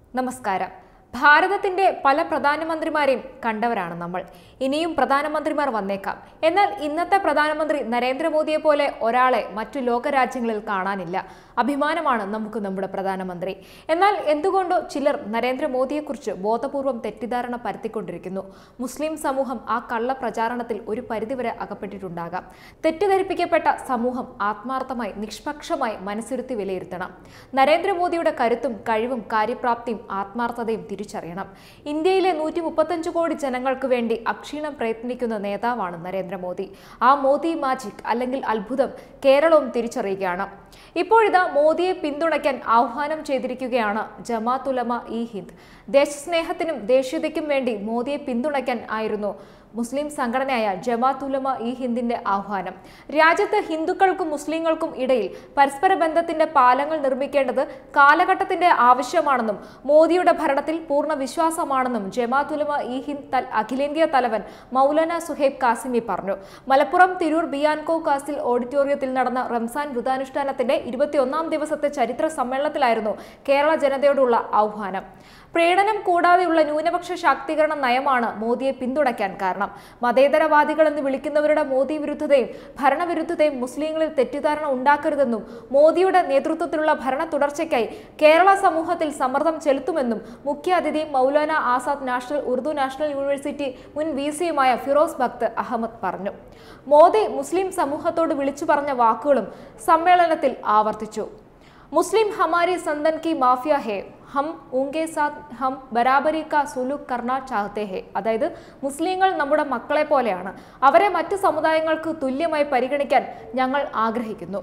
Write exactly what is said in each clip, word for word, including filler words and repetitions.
നമസ്കാരം. ഭാരതത്തിന്റെ പല പ്രധാനമന്ത്രിമാരെയും കണ്ടവരാണ് നമ്മൾ. ഇനിയും പ്രധാനമന്ത്രിമാർ വന്നേക്കാം. എന്നാൽ ഇന്നത്തെ പ്രധാനമന്ത്രി നരേന്ദ്രമോദിയെ പോലെ ഒരാളെ മറ്റു ലോകരാജ്യങ്ങളിൽ കാണാനില്ല. അഭിമാനമാണ് നമുക്ക് നമ്മുടെ പ്രധാനമന്ത്രി. എന്നാൽ എന്തുകൊണ്ടോ ചിലർ നരേന്ദ്രമോദിയെക്കുറിച്ച് ബോധപൂർവം തെറ്റിദ്ധാരണ പരത്തിക്കൊണ്ടിരിക്കുന്നു. മുസ്ലിം സമൂഹം ആ കള്ള പ്രചാരണത്തിൽ ഒരു പരിധിവരെ അകപ്പെട്ടിട്ടുണ്ടാകാം. തെറ്റിദ്ധരിപ്പിക്കപ്പെട്ട സമൂഹം ആത്മാർത്ഥമായി നിഷ്പക്ഷമായി മനസ്സിരുത്തി വിലയിരുത്തണം. നരേന്ദ്രമോദിയുടെ കരുത്തും കഴിവും കാര്യപ്രാപ്തിയും ആത്മാർത്ഥതയും തിരിച്ചറിയണം. ഇന്ത്യയിലെ നൂറ്റി മുപ്പത്തഞ്ച് കോടി ജനങ്ങൾക്ക് വേണ്ടി അക്ഷീണം പ്രയത്നിക്കുന്ന നേതാവാണ് നരേന്ദ്രമോദി. ആ മോദി മാജിക് അല്ലെങ്കിൽ അത്ഭുതം കേരളവും തിരിച്ചറിയുകയാണ്. ഇപ്പോഴിതാ മോദിയെ പിന്തുണയ്ക്കാൻ ആഹ്വാനം ചെയ്തിരിക്കുകയാണ് ജമാഅത്ത് ഉലമ ഇ ഹിന്ദ്. ദേശസ്നേഹത്തിനും ദേശീയതയ്ക്കും വേണ്ടി മോദിയെ പിന്തുണയ്ക്കാൻ ആയിരുന്നു മുസ്ലിം സംഘടനയായ ജമാഅത്ത് ഉലമ ഇ ഹിന്ദിന്റെ ആഹ്വാനം. രാജ്യത്ത് ഹിന്ദുക്കൾക്കും മുസ്ലിങ്ങൾക്കും ഇടയിൽ പരസ്പര ബന്ധത്തിന്റെ പാലങ്ങൾ നിർമ്മിക്കേണ്ടത് കാലഘട്ടത്തിന്റെ ആവശ്യമാണെന്നും മോദിയുടെ ഭരണത്തിൽ പൂർണ്ണ വിശ്വാസമാണെന്നും ജമാഅത്ത് ഉലമ ഇ ഹിന്ദ് അഖിലേന്ത്യാ തലവൻ മൗലാന സുഹൈബ് കാസിമി പറഞ്ഞു. മലപ്പുറം തിരൂർ ബിയാൻകോ കാസിൽ ഓഡിറ്റോറിയത്തിൽ നടന്ന റംസാൻ വ്രതാനുഷ്ഠാനത്തിന്റെ ഇരുപത്തിയൊന്നാം ദിവസത്തെ ചരിത്ര സമ്മേളനത്തിലായിരുന്നു കേരള ജനതയോടുള്ള ആഹ്വാനം. പ്രീണനം കൂടാതെയുള്ള ന്യൂനപക്ഷ ശാക്തീകരണ നയമാണ് മോദിയെ പിന്തുണയ്ക്കാൻ കാരണം. മതേതരവാദികളെന്ന് വിളിക്കുന്നവരുടെ മോദി വിരുദ്ധതയും ഭരണവിരുദ്ധതയും മുസ്ലിങ്ങളിൽ തെറ്റിദ്ധാരണ ഉണ്ടാക്കരുതെന്നും മോദിയുടെ നേതൃത്വത്തിലുള്ള ഭരണ തുടർച്ചയ്ക്കായി കേരള സമൂഹത്തിൽ സമ്മർദ്ദം ചെലുത്തുമെന്നും മുഖ്യാതിഥി Maulana Azad national Urdu national university മുൻ വി സിയുമായ ഫിറോസ് ഭക്ത് അഹമ്മദ് പറഞ്ഞു. മോദി മുസ്ലിം സമൂഹത്തോട് വിളിച്ചു പറഞ്ഞ വാക്കുകളും സമ്മേളനത്തിൽ ആവർത്തിച്ചു. മുസ്ലിം ഹമാരി സന്തൻ കി മാഫിയ ഹേ, ഹം ഉൻകെ സാത്ത് ഹം ബരാബരി കാ സുലൂക് കർണ ചാഹത്തെ ഹേ. അതായത് മുസ്ലിങ്ങൾ നമ്മുടെ മക്കളെ പോലെയാണ്, അവരെ മറ്റ് സമുദായങ്ങൾക്ക് തുല്യമായി പരിഗണിക്കാൻ ഞങ്ങൾ ആഗ്രഹിക്കുന്നു.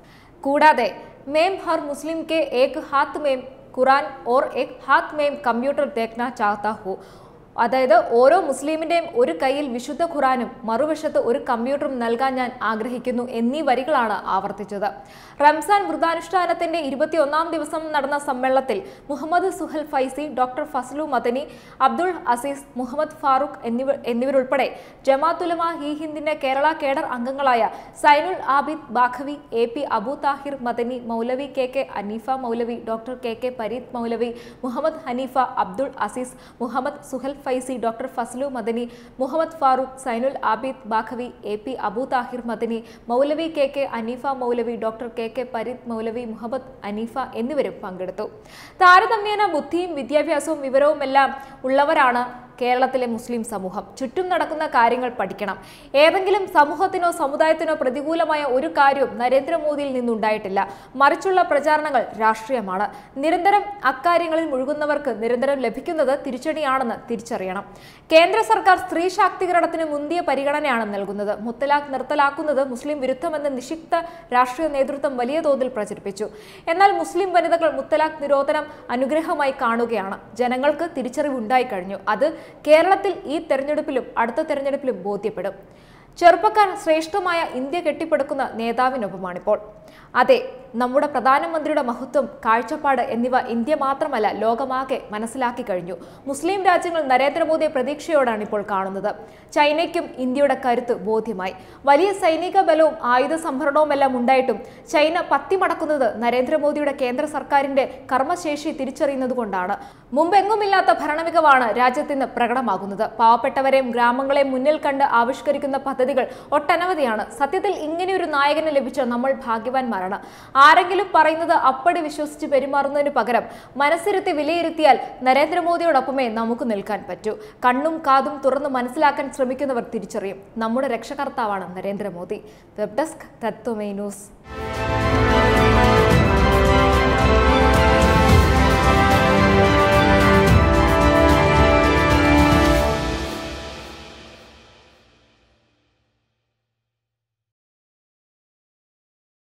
കൂടാതെ മേം ഹർ മുസ്ലിം കെ ഏക് ഹാത്ത് മേം ഖുറാൻ ഓർ ഏക് ഹാത്ത് മേം കമ്പ്യൂട്ടർ ദേഖ്ന ചാഹത്താ ഹൂ. അതായത് ഓരോ മുസ്ലിമിന്റെയും ഒരു കയ്യിൽ വിശുദ്ധ ഖുറാനും മറുവശത്ത് ഒരു കമ്പ്യൂട്ടറും നൽകാൻ ഞാൻ ആഗ്രഹിക്കുന്നു എന്നീ വരികളാണ് ആവർത്തിച്ചത്. റംസാൻ വ്രതാനുഷ്ഠാനത്തിന്റെ ഇരുപത്തിയൊന്നാം ദിവസം നടന്ന സമ്മേളനത്തിൽ മുഹമ്മദ് സുഹൽ ഫൈസി, ഡോക്ടർ ഫസലു മദനി, അബ്ദുൾ അസീസ്, മുഹമ്മദ് ഫാറൂഖ് എന്നിവർ എന്നിവരുൾപ്പെടെ ജമാഅത്ത് ഉലമ ഇ ഹിന്ദിന്റെ കേരള കേഡർ അംഗങ്ങളായ Zainul Abid Baqavi, A P Abu Tahir Madani, Maulavi K K Haneefa Maulavi, doctor K K Pareeth Maulavi, Muhammad Haneefa, Abdul Aziz, Muhammad Suhail Faizi, doctor Fazlu Madani, Muhammad Farooq, Zainul Abid Baqavi, A P Abu Tahir Madani, Maulavi K K Haneefa Maulavi, doctor K K Pareeth Maulavi, Muhammad Haneefa എന്നിവരും പങ്കെടുത്തു. താരതമ്യേന ബുദ്ധിയും വിദ്യാഭ്യാസവും വിവരവുമെല്ലാം ഉള്ളവരാണ് കേരളത്തിലെ മുസ്ലിം സമൂഹം. ചുറ്റും നടക്കുന്ന കാര്യങ്ങൾ പഠിക്കണം. ഏതെങ്കിലും സമൂഹത്തിനോ സമുദായത്തിനോ പ്രതികൂലമായ ഒരു കാര്യവും നരേന്ദ്രമോദിയിൽ നിന്നുണ്ടായിട്ടില്ല. മറിച്ചുള്ള പ്രചാരണങ്ങൾ രാഷ്ട്രീയമാണ്. നിരന്തരം അക്കാര്യങ്ങളിൽ മുഴുകുന്നവർക്ക് നിരന്തരം ലഭിക്കുന്നത് തിരിച്ചടിയാണെന്ന് തിരിച്ചറിയണം. കേന്ദ്ര സർക്കാർ സ്ത്രീ ശാക്തീകരണത്തിന് മുന്തിയ പരിഗണനയാണ് നൽകുന്നത്. മുത്തലാഖ് നിർത്തലാക്കുന്നത് മുസ്ലിം വിരുദ്ധമെന്ന് നിഷിക്ത രാഷ്ട്രീയ നേതൃത്വം വലിയ തോതിൽ പ്രചരിപ്പിച്ചു. എന്നാൽ മുസ്ലിം വനിതകൾ മുത്തലാഖ് നിരോധനം അനുഗ്രഹമായി കാണുകയാണ്. ജനങ്ങൾക്ക് തിരിച്ചറിവുണ്ടായി കഴിഞ്ഞു. അത് കേരളത്തിൽ ഈ തെരഞ്ഞെടുപ്പിലും അടുത്ത തെരഞ്ഞെടുപ്പിലും ബോധ്യപ്പെടും. ചെറുപ്പക്കാർ ശ്രേഷ്ഠമായ ഇന്ത്യ കെട്ടിപ്പടുക്കുന്ന നേതാവിനൊപ്പമാണിപ്പോൾ. അതെ, നമ്മുടെ പ്രധാനമന്ത്രിയുടെ മഹത്വം, കാഴ്ചപ്പാട് എന്നിവ ഇന്ത്യ മാത്രമല്ല ലോകമാകെ മനസ്സിലാക്കി കഴിഞ്ഞു. മുസ്ലിം രാജ്യങ്ങൾ നരേന്ദ്രമോദിയെ പ്രതീക്ഷയോടാണ് ഇപ്പോൾ കാണുന്നത്. ചൈനയ്ക്കും ഇന്ത്യയുടെ കരുത്ത് ബോധ്യമായി. വലിയ സൈനിക ബലവും ആയുധ സംഭരണവുമെല്ലാം ഉണ്ടായിട്ടും ചൈന പത്തിമടക്കുന്നത് നരേന്ദ്രമോദിയുടെ കേന്ദ്ര സർക്കാരിന്റെ കർമ്മശേഷി തിരിച്ചറിയുന്നത് കൊണ്ടാണ്. മുമ്പെങ്ങുമില്ലാത്ത ഭരണമികവാണ് രാജ്യത്തിന് പ്രകടമാകുന്നത്. പാവപ്പെട്ടവരെയും ഗ്രാമങ്ങളെയും മുന്നിൽ കണ്ട് ആവിഷ്കരിക്കുന്ന പദ്ധതികൾ ഒട്ടനവധിയാണ്. സത്യത്തിൽ ഇങ്ങനെയൊരു നായകനെ ലഭിച്ച നമ്മൾ ഭാഗ്യവാന്മാരാണ്. ആരെങ്കിലും പറയുന്നത് അപ്പടി വിശ്വസിച്ച് പെരുമാറുന്നതിന് പകരം മനസ്സിരുത്തി വിലയിരുത്തിയാൽ നരേന്ദ്രമോദിയോടൊപ്പമേ നമുക്ക് നിൽക്കാൻ പറ്റൂ. കണ്ണും കാതും തുറന്ന് മനസ്സിലാക്കാൻ ശ്രമിക്കുന്നവർ തിരിച്ചറിയും നമ്മുടെ രക്ഷകർത്താവാണ് നരേന്ദ്രമോദി. വെബ് ഡെസ്ക് തത്വമൈ ന്യൂസ്.